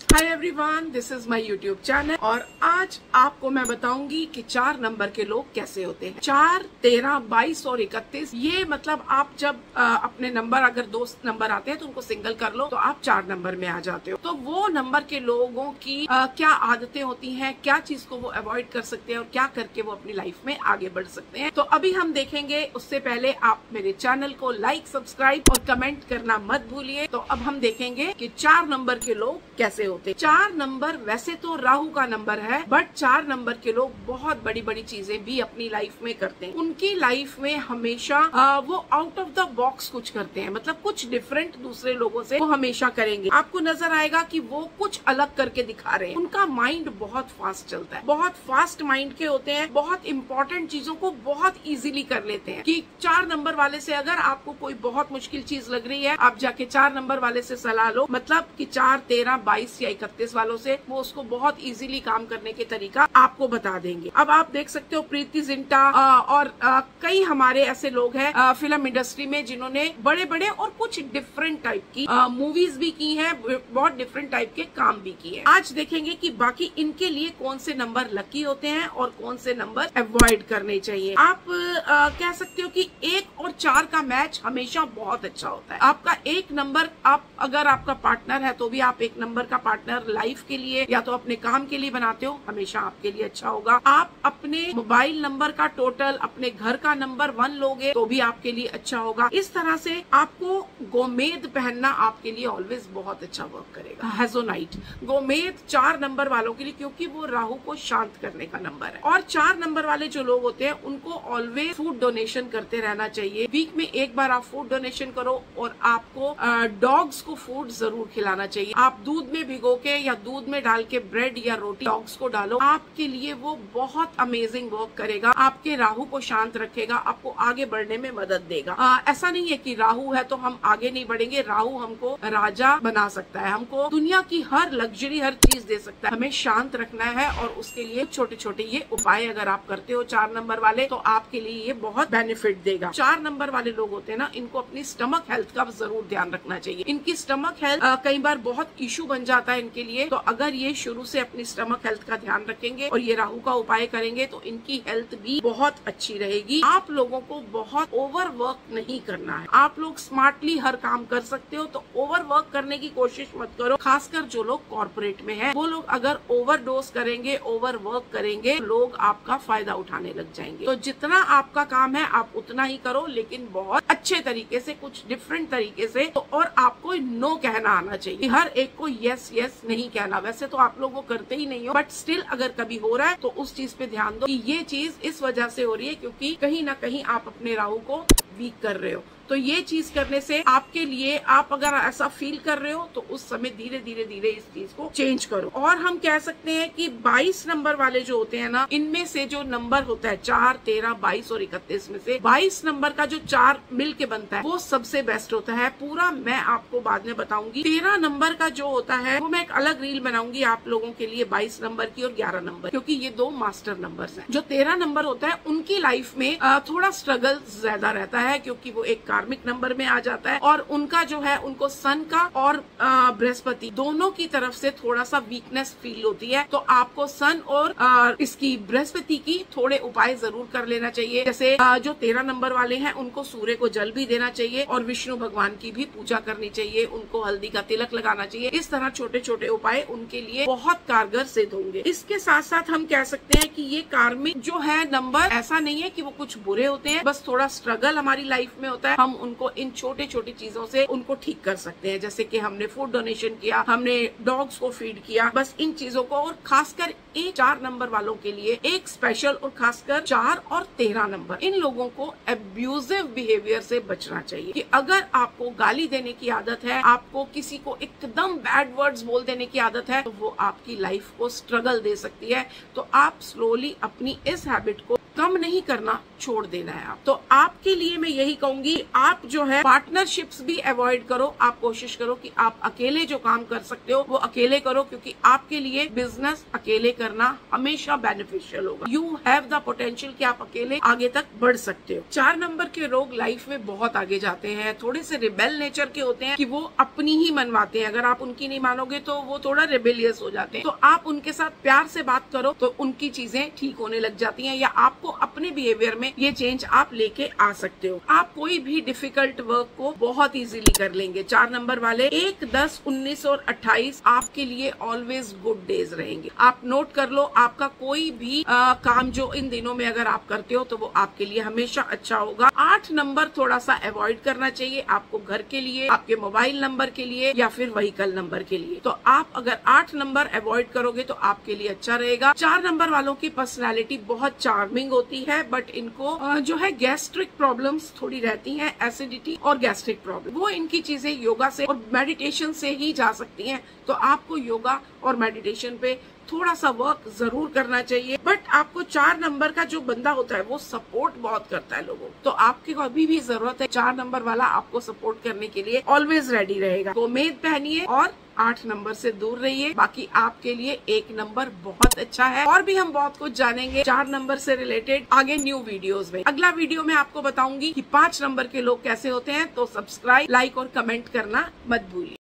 Hi everyone, this is my YouTube channel और आज आपको मैं बताऊंगी कि 4 नंबर के लोग कैसे होते हैं। 4, 13, 22 और 31 ये मतलब आप जब अपने नंबर अगर 2 नंबर आते हैं तो उनको सिंगल कर लो तो आप 4 नंबर में आ जाते हो। तो वो नंबर के लोगों की क्या आदतें होती हैं, क्या चीज को वो अवॉइड कर सकते हैं और क्या करके वो अपनी लाइफ में आगे बढ़ सकते हैं, तो अभी हम देखेंगे। उससे पहले आप मेरे चैनल को लाइक, सब्सक्राइब और कमेंट करना मत भूलिए। तो अब हम देखेंगे कि 4 नंबर के लोग कैसे होते हैं। 4 नंबर वैसे तो राहु का नंबर है, बट 4 नंबर के लोग बहुत बड़ी बड़ी चीजें भी अपनी लाइफ में करते हैं। उनकी लाइफ में हमेशा वो आउट ऑफ द बॉक्स कुछ करते हैं, मतलब कुछ डिफरेंट दूसरे लोगों से वो हमेशा करेंगे। आपको नजर आएगा कि वो कुछ अलग करके दिखा रहे हैं। उनका माइंड बहुत फास्ट चलता है, बहुत फास्ट माइंड के होते हैं, बहुत इंपॉर्टेंट चीजों को बहुत इजीली कर लेते हैं। कि 4 नंबर वाले से अगर आपको कोई बहुत मुश्किल चीज लग रही है, आप जाके 4 नंबर वाले से सलाह लो, मतलब कि 4, 13, 22 या 31 वालों से, वो उसको बहुत इजीली काम करने के तरीका आपको बता देंगे। अब आप देख सकते हो प्रीति जिंटा और कई हमारे ऐसे लोग हैं फिल्म इंडस्ट्री में जिन्होंने बड़े बड़े और कुछ डिफरेंट टाइप की मूवीज भी की हैं, बहुत डिफरेंट टाइप के काम भी किए। आज देखेंगे कि बाकी इनके लिए कौन से नंबर लकी होते हैं और कौन से नंबर अवॉइड करने चाहिए। आप कह सकते हो कि 1 और 4 का मैच हमेशा बहुत अच्छा होता है। आपका 1 नंबर, आप अगर आपका पार्टनर है तो भी आप 1 नंबर का पार्टनर लाइफ के लिए या तो अपने काम के लिए बनाते हो, हमेशा आपके लिए अच्छा होगा। आप अपने मोबाइल नंबर का टोटल, अपने घर का नंबर 1 लोगे तो भी आपके लिए अच्छा होगा। इस तरह से आपको गोमेद पहनना आपके लिए ऑलवेज बहुत अच्छा वर्क करेगा। हेजोनाइट गोमेद 4 नंबर वालों के लिए, क्योंकि वो राहु को शांत करने का नंबर है। और 4 नंबर वाले जो लोग होते हैं उनको ऑलवेज फूड डोनेशन करते रहना चाहिए। वीक में एक बार आप फूड डोनेशन करो और आपको डॉग्स को फूड जरूर खिलाना चाहिए। आप दूध में भिगो के या दूध में डाल के ब्रेड या रोटी डॉग्स को डालो, आपके लिए वो बहुत अमेजिंग वर्क करेगा। आपके राहु को शांत रखेगा, आपको आगे बढ़ने में मदद देगा। ऐसा नहीं है कि राहु है तो हम आगे नहीं बढ़ेंगे। राहु हमको राजा बना सकता है, हमको दुनिया की हर लग्जरी, हर चीज दे सकता है। हमें शांत रखना है और उसके लिए छोटे छोटे ये उपाय अगर आप करते हो 4 नंबर वाले, तो आपके लिए ये बहुत बेनिफिट देगा। 4 नंबर वाले लोग होते हैं ना, इनको अपनी स्टमक हेल्थ का जरूर ध्यान रखना चाहिए। इनकी स्टमक हेल्थ कई बार बहुत इशू बन जाता है इनके लिए, तो अगर ये शुरू से अपनी स्टमक हेल्थ का ध्यान रखेंगे और ये राहु का उपाय करेंगे तो इनकी हेल्थ भी बहुत अच्छी रहेगी। आप लोगों को बहुत ओवर वर्क नहीं करना है। आप लोग स्मार्टली हर काम कर सकते हो, तो ओवर वर्क करने की कोशिश मत करो। खासकर जो लोग कॉर्पोरेट में हैं, वो लोग अगर ओवरडोज करेंगे, ओवर वर्क करेंगे, लोग आपका फायदा उठाने लग जाएंगे। तो जितना आपका काम है आप उतना ही करो, लेकिन बहुत अच्छे तरीके से, कुछ डिफरेंट तरीके से। तो और आपको नो कहना आना चाहिए, हर एक को यस यस नहीं कहना। वैसे तो आप लोग वो करते ही नहीं हो, बट स्टिल अगर कभी हो रहा है तो उस चीज पे ध्यान दो कि ये चीज इस वजह से हो रही है क्योंकि कहीं ना कहीं आप अपने राहु को वीक कर रहे हो। तो ये चीज करने से आपके लिए, आप अगर ऐसा फील कर रहे हो तो उस समय धीरे धीरे धीरे इस चीज को चेंज करो। और हम कह सकते हैं कि 22 नंबर वाले जो होते हैं ना, इनमें से जो नंबर होता है 4, 13, 22 और 31 में से 22 नंबर का जो 4 मिल के बनता है वो सबसे बेस्ट होता है। पूरा मैं आपको बाद में बताऊंगी। 13 नंबर का जो होता है वो मैं एक अलग रील बनाऊंगी आप लोगों के लिए, 22 नंबर की और 11 नंबर, क्योंकि ये 2 मास्टर नंबर्स हैं। जो 13 नंबर होता है उनकी लाइफ में थोड़ा स्ट्रगल ज्यादा रहता है, क्योंकि वो एक कार्मिक नंबर में आ जाता है और उनका जो है, उनको सन का और बृहस्पति दोनों की तरफ से थोड़ा सा वीकनेस फील होती है। तो आपको सन और इसकी बृहस्पति की थोड़े उपाय जरूर कर लेना चाहिए। जैसे जो 13 नंबर वाले हैं उनको सूर्य को जल भी देना चाहिए और विष्णु भगवान की भी पूजा करनी चाहिए, उनको हल्दी का तिलक लगाना चाहिए। इस तरह छोटे छोटे उपाय उनके लिए बहुत कारगर सिद्ध होंगे। इसके साथ साथ हम कह सकते हैं कि ये कार्मिक जो है नंबर, ऐसा नहीं है कि वो कुछ बुरे होते हैं, बस थोड़ा स्ट्रगल हमारी लाइफ में होता है। हम उनको इन छोटे छोटी चीजों से उनको ठीक कर सकते हैं, जैसे कि हमने फूड डोनेशन किया, हमने डॉग्स को फीड किया, बस इन चीजों को। और खासकर 4 नंबर वालों के लिए एक स्पेशल, और खासकर 4 और 13 नंबर, इन लोगों को अब्यूजिव बिहेवियर से बचना चाहिए। कि अगर आपको गाली देने की आदत है, आपको किसी को एकदम बैड वर्ड्स बोल देने की आदत है, तो वो आपकी लाइफ को स्ट्रगल दे सकती है। तो आप स्लोली अपनी इस हैबिट को कम नहीं करना, छोड़ देना है आप। तो आपके लिए मैं यही कहूंगी, आप जो है पार्टनरशिप्स भी अवॉइड करो। आप कोशिश करो कि आप अकेले जो काम कर सकते हो वो अकेले करो, क्योंकि आपके लिए बिजनेस अकेले करना हमेशा बेनिफिशियल होगा। यू हैव द पोटेंशियल कि आप अकेले आगे तक बढ़ सकते हो। 4 नंबर के लोग लाइफ में बहुत आगे जाते हैं, थोड़े से रिबेल नेचर के होते हैं कि वो अपनी ही मनवाते हैं। अगर आप उनकी नहीं मानोगे तो वो थोड़ा रिबेलियस हो जाते हैं। तो आप उनके साथ प्यार से बात करो तो उनकी चीजें ठीक होने लग जाती हैं, या आपको अपने बिहेवियर में ये चेंज आप लेके आ सकते हो। आप कोई भी डिफिकल्ट वर्क को बहुत इजीली कर लेंगे। 4 नंबर वाले 1, 10, 19 और 28 आपके लिए ऑलवेज गुड डेज रहेंगे। आप नोट कर लो, आपका कोई भी काम जो इन दिनों में अगर आप करते हो तो वो आपके लिए हमेशा अच्छा होगा। 8 नंबर थोड़ा सा अवॉइड करना चाहिए आपको, घर के लिए, आपके मोबाइल नंबर के लिए या फिर व्हीकल नंबर के लिए। तो आप अगर 8 नंबर अवॉइड करोगे तो आपके लिए अच्छा रहेगा। 4 नंबर वालों की पर्सनैलिटी बहुत चार्मिंग होती है, बट इनको जो है गैस्ट्रिक प्रॉब्लम्स थोड़ी रहती हैं, एसिडिटी और गैस्ट्रिक प्रॉब्लम। वो इनकी चीजें योगा से और मेडिटेशन से ही जा सकती हैं। तो आपको योगा और मेडिटेशन पे थोड़ा सा वर्क जरूर करना चाहिए। बट आपको 4 नंबर का जो बंदा होता है वो सपोर्ट बहुत करता है लोगों को, तो आपकी कभी भी जरूरत है 4 नंबर वाला आपको सपोर्ट करने के लिए ऑलवेज रेडी रहेगा। तो उम्मीद पहनिए और 8 नंबर से दूर रहिए। बाकी आपके लिए 1 नंबर बहुत अच्छा है। और भी हम बहुत कुछ जानेंगे 4 नंबर से रिलेटेड आगे न्यू वीडियोस में। अगला वीडियो में आपको बताऊंगी कि 5 नंबर के लोग कैसे होते हैं। तो सब्सक्राइब, लाइक और कमेंट करना मत भूलिए।